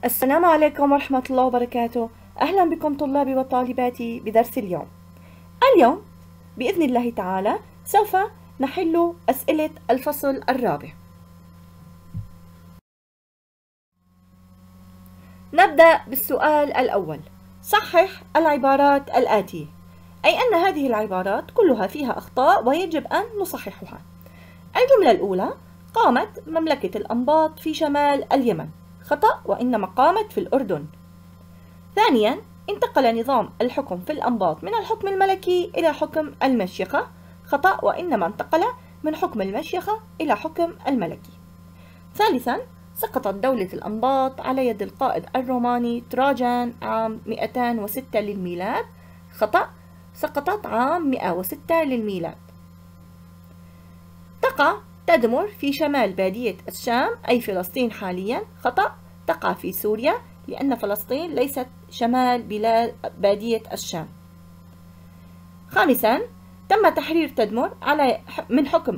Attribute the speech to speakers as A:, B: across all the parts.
A: السلام عليكم ورحمة الله وبركاته. أهلا بكم طلابي وطالباتي بدرس اليوم. اليوم بإذن الله تعالى سوف نحل أسئلة الفصل الرابع. نبدأ بالسؤال الأول. صحح العبارات الآتية، أي أن هذه العبارات كلها فيها أخطاء ويجب أن نصححها. الجملة الأولى: قامت مملكة الأنباط في شمال اليمن. خطأ، وإنما قامت في الأردن. ثانيا: انتقل نظام الحكم في الأنباط من الحكم الملكي إلى حكم المشيخة. خطأ، وإنما انتقل من حكم المشيخة إلى حكم الملكي. ثالثا: سقطت دولة الأنباط على يد القائد الروماني تراجان عام 206 للميلاد. خطأ، سقطت عام 106 للميلاد. تقع تدمر في شمال بادية الشام أي فلسطين حاليا. خطأ، تقع في سوريا لأن فلسطين ليست شمال بادية الشام. خامسا: تم تحرير تدمر من حكم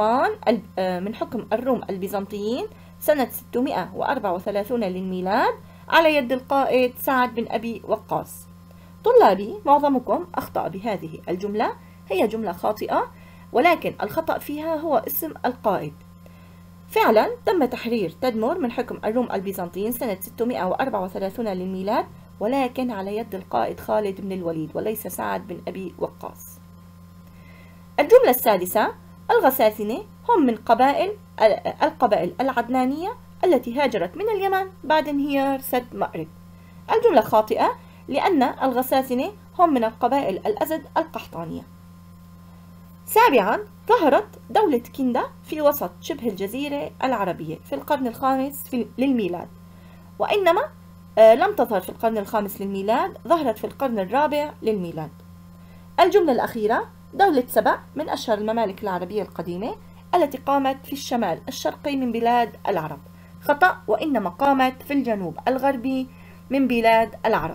A: الروم البيزنطيين سنة 634 للميلاد على يد القائد سعد بن أبي وقاص. طلابي، معظمكم أخطأ بهذه الجملة، هي جملة خاطئة، ولكن الخطأ فيها هو اسم القائد. فعلا تم تحرير تدمر من حكم الروم البيزنطيين سنة 634 للميلاد، ولكن على يد القائد خالد بن الوليد وليس سعد بن أبي وقاص. الجملة السادسة: الغساسنة هم من القبائل العدنانية التي هاجرت من اليمن بعد انهيار سد مأرب. الجملة خاطئة، لأن الغساسنة هم من القبائل الأزد القحطانية. سابعا: ظهرت دولة كندا في وسط شبه الجزيرة العربية في القرن الخامس للميلاد، وإنما لم تظهر في القرن الخامس للميلاد، ظهرت في القرن الرابع للميلاد. الجملة الأخيرة: دولة سبأ من أشهر الممالك العربية القديمة التي قامت في الشمال الشرقي من بلاد العرب. خطأ، وإنما قامت في الجنوب الغربي من بلاد العرب.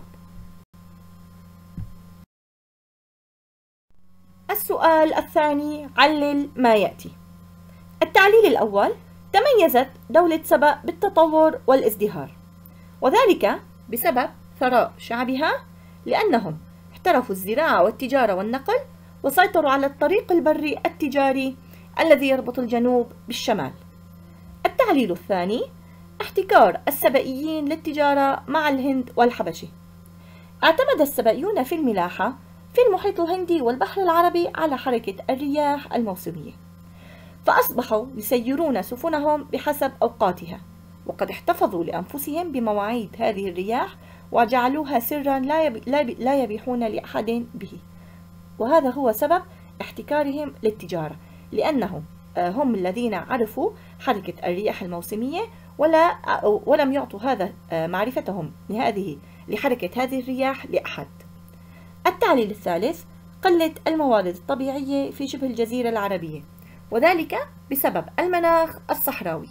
A: السؤال الثاني: علل ما يأتي. التعليل الأول: تميزت دولة سبأ بالتطور والازدهار، وذلك بسبب ثراء شعبها، لأنهم احترفوا الزراعة والتجارة والنقل، وسيطروا على الطريق البري التجاري الذي يربط الجنوب بالشمال. التعليل الثاني: احتكار السبئيين للتجارة مع الهند والحبشة. اعتمد السبئيون في الملاحة في المحيط الهندي والبحر العربي على حركة الرياح الموسمية، فأصبحوا يسيرون سفنهم بحسب أوقاتها، وقد احتفظوا لأنفسهم بمواعيد هذه الرياح وجعلوها سرا لا يبيحون لأحد به. وهذا هو سبب احتكارهم للتجارة، لأنهم هم الذين عرفوا حركة الرياح الموسمية ولم يعطوا هذا معرفتهم لحركة هذه الرياح لأحد. التعليل الثالث: قلة الموارد الطبيعية في شبه الجزيرة العربية، وذلك بسبب المناخ الصحراوي.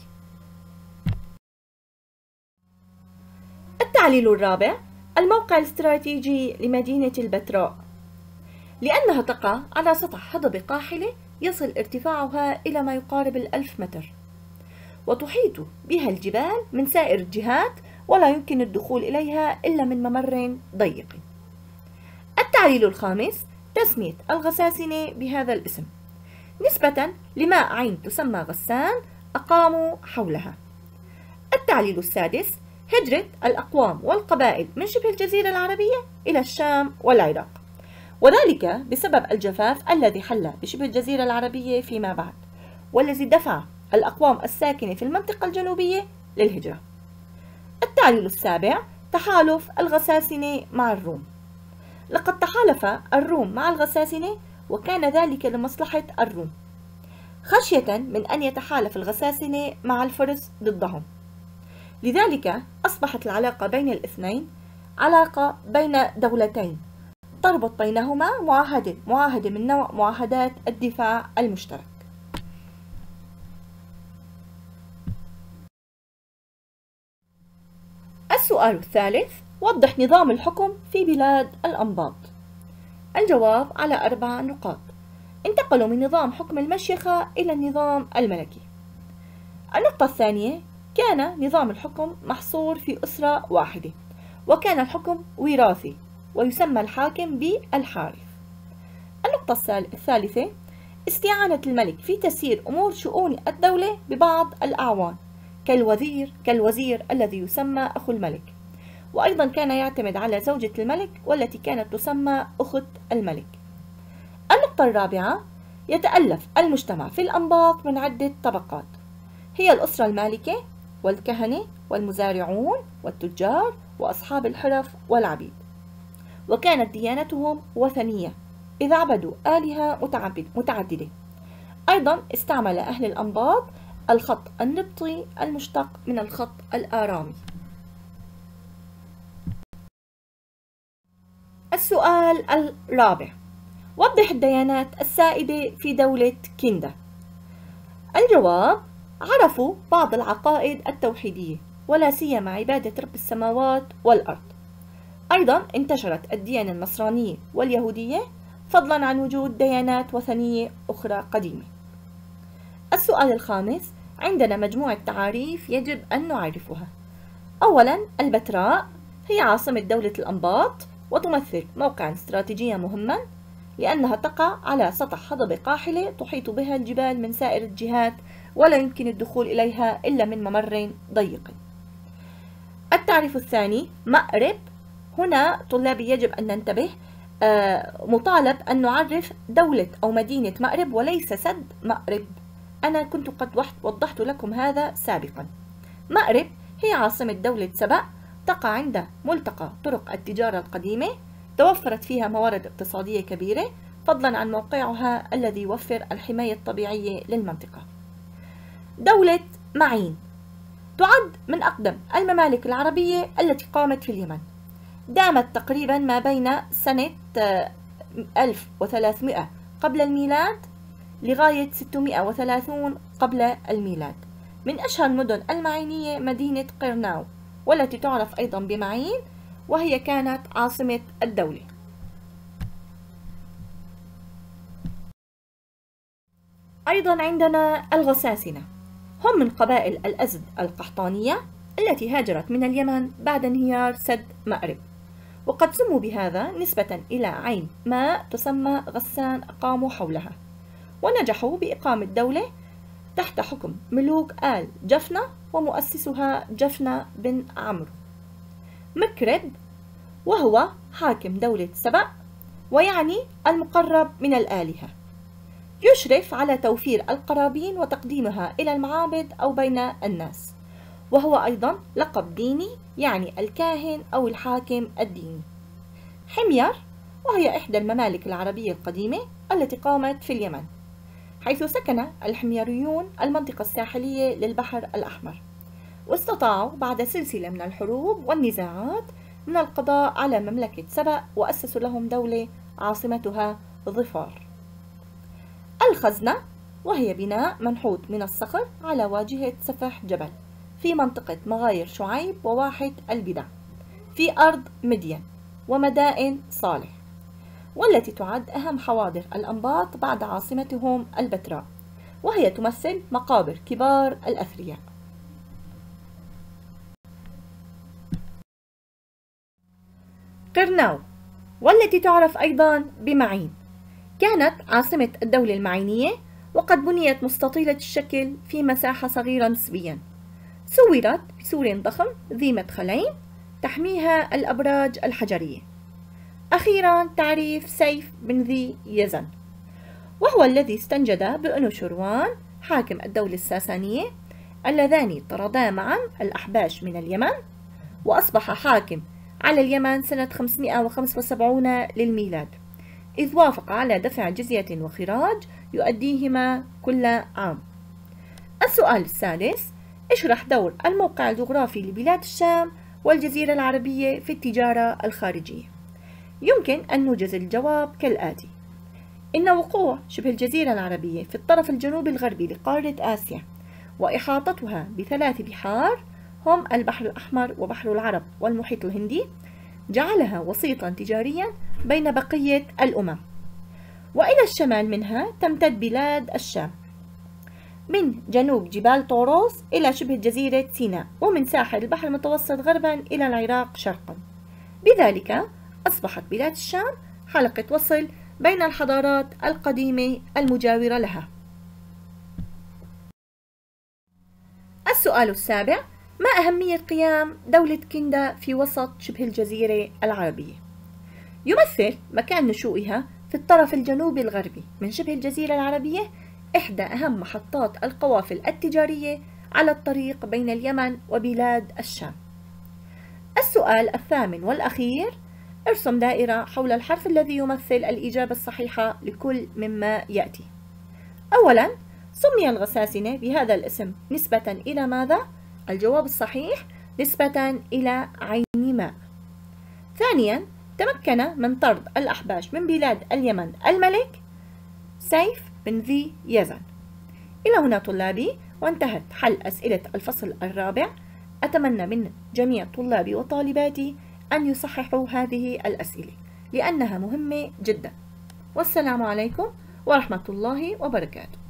A: التعليل الرابع: الموقع الاستراتيجي لمدينة البتراء، لأنها تقع على سطح هضبة قاحلة يصل ارتفاعها إلى ما يقارب 1000 متر، وتحيط بها الجبال من سائر الجهات، ولا يمكن الدخول إليها إلا من ممر ضيق. التعليل الخامس: تسمية الغساسنة بهذا الاسم نسبة لماء عين تسمى غسان أقاموا حولها. التعليل السادس: هجرة الأقوام والقبائل من شبه الجزيرة العربية إلى الشام والعراق، وذلك بسبب الجفاف الذي حل بشبه الجزيرة العربية فيما بعد، والذي دفع الأقوام الساكنة في المنطقة الجنوبية للهجرة. التعليل السابع: تحالف الغساسنة مع الروم. لقد تحالف الروم مع الغساسنة، وكان ذلك لمصلحة الروم، خشية من أن يتحالف الغساسنة مع الفرس ضدهم. لذلك أصبحت العلاقة بين الاثنين علاقة بين دولتين تربط بينهما معاهدة من نوع معاهدات الدفاع المشترك. السؤال الثالث: وضح نظام الحكم في بلاد الأنباط. الجواب على 4 نقاط. انتقلوا من نظام حكم المشيخة إلى النظام الملكي. النقطة الثانية: كان نظام الحكم محصور في أسرة واحدة، وكان الحكم وراثي ويسمى الحاكم بالحارث. النقطة الثالثة: استعانة الملك في تسيير أمور شؤون الدولة ببعض الأعوان كالوزير الذي يسمى أخو الملك، وأيضا كان يعتمد على زوجة الملك والتي كانت تسمى أخت الملك. النقطة الرابعة: يتألف المجتمع في الأنباط من عدة طبقات، هي الأسرة المالكة والكهنة والمزارعون والتجار وأصحاب الحرف والعبيد، وكانت ديانتهم وثنية إذ عبدوا آلهة متعددة. أيضا استعمل أهل الأنباط الخط النبطي المشتق من الخط الآرامي. السؤال الرابع: وضح الديانات السائدة في دولة كندا. الجواب: عرفوا بعض العقائد التوحيدية ولا سيما عبادة رب السماوات والأرض. أيضا انتشرت الديانة النصرانية واليهودية فضلا عن وجود ديانات وثنية أخرى قديمة. السؤال الخامس: عندنا مجموعة تعاريف يجب أن نعرفها. أولا، البتراء هي عاصمة دولة الأنباط وتمثل موقعا استراتيجيا مهما لأنها تقع على سطح هضبة قاحلة تحيط بها الجبال من سائر الجهات ولا يمكن الدخول إليها إلا من ممر ضيق. التعريف الثاني: مأرب. هنا طلابي يجب أن ننتبه، مطالب أن نعرف دولة أو مدينة مأرب وليس سد مأرب. أنا كنت قد وضحت لكم هذا سابقا. مأرب هي عاصمة دولة سبأ، تقع عند ملتقى طرق التجارة القديمة، توفرت فيها موارد اقتصادية كبيرة فضلا عن موقعها الذي يوفر الحماية الطبيعية للمنطقة. دولة معين تعد من أقدم الممالك العربية التي قامت في اليمن، دامت تقريبا ما بين سنة 1300 قبل الميلاد لغاية 630 قبل الميلاد. من أشهر المدن المعينية مدينة قرناو والتي تعرف أيضا بمعين، وهي كانت عاصمة الدولة. أيضا عندنا الغساسنة، هم من قبائل الأزد القحطانية التي هاجرت من اليمن بعد انهيار سد مأرب، وقد سموا بهذا نسبة إلى عين ماء تسمى غسان أقاموا حولها، ونجحوا بإقامة دولة تحت حكم ملوك آل جفنة ومؤسسها جفنة بن عمرو. مكرب وهو حاكم دولة سبأ ويعني المقرب من الآلهة، يشرف على توفير القرابين وتقديمها إلى المعابد أو بين الناس، وهو أيضا لقب ديني يعني الكاهن أو الحاكم الديني. حمير وهي إحدى الممالك العربية القديمة التي قامت في اليمن، حيث سكن الحميريون المنطقة الساحلية للبحر الأحمر، واستطاعوا بعد سلسلة من الحروب والنزاعات من القضاء على مملكة سبأ وأسسوا لهم دولة عاصمتها ظفار. الخزنة وهي بناء منحوت من الصخر على واجهة سفح جبل في منطقة مغاير شعيب وواحة البدع في أرض مدين ومدائن صالح، والتي تعد أهم حواضر الأنباط بعد عاصمتهم البتراء، وهي تمثل مقابر كبار الأثرياء. قرناو والتي تعرف أيضا بمعين كانت عاصمة الدولة المعينية، وقد بنيت مستطيلة الشكل في مساحة صغيرة نسبيا، سورت بسور ضخم ذي مدخلين تحميها الأبراج الحجرية. أخيرا تعريف سيف بن ذي يزن، وهو الذي استنجد بأنوشروان حاكم الدولة الساسانية اللذان طردا معا الأحباش من اليمن، وأصبح حاكم على اليمن سنة 575 للميلاد، إذ وافق على دفع جزية وخراج يؤديهما كل عام. السؤال السادس: اشرح دور الموقع الجغرافي لبلاد الشام والجزيرة العربية في التجارة الخارجية. يمكن أن نوجز الجواب كالآتي: إن وقوع شبه الجزيرة العربية في الطرف الجنوبي الغربي لقارة آسيا وإحاطتها ب3 بحار هم البحر الأحمر وبحر العرب والمحيط الهندي جعلها وسيطا تجاريا بين بقية الأمم، وإلى الشمال منها تمتد بلاد الشام. من جنوب جبال طوروس إلى شبه جزيرة سيناء، ومن ساحل البحر المتوسط غربا إلى العراق شرقا. بذلك أصبحت بلاد الشام حلقة وصل بين الحضارات القديمة المجاورة لها. السؤال السابع: ما أهمية قيام دولة كندا في وسط شبه الجزيرة العربية؟ يمثل مكان نشوئها في الطرف الجنوبي الغربي من شبه الجزيرة العربية إحدى أهم محطات القوافل التجارية على الطريق بين اليمن وبلاد الشام. السؤال الثامن والأخير: ارسم دائرة حول الحرف الذي يمثل الإجابة الصحيحة لكل مما يأتي. أولاً، سمي الغساسنة بهذا الاسم نسبة إلى ماذا؟ الجواب الصحيح نسبة إلى عين ماء. ثانياً، تمكن من طرد الأحباش من بلاد اليمن الملك سيف بن ذي يزن. إلى هنا طلابي وانتهت حل أسئلة الفصل الرابع. أتمنى من جميع طلابي وطالباتي أن يصححوا هذه الأسئلة لأنها مهمة جدا. والسلام عليكم ورحمة الله وبركاته.